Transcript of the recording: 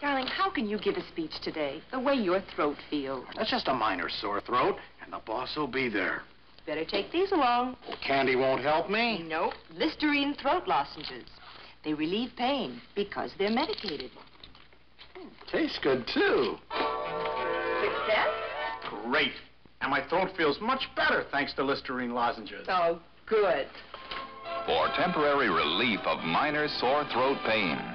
Darling, how can you give a speech today, the way your throat feels? That's just a minor sore throat, and the boss will be there. Better take these along. Well, candy won't help me? No, Listerine throat lozenges. They relieve pain because they're medicated. Tastes good, too. Success? Great. And my throat feels much better thanks to Listerine lozenges. Oh, good. For temporary relief of minor sore throat pain,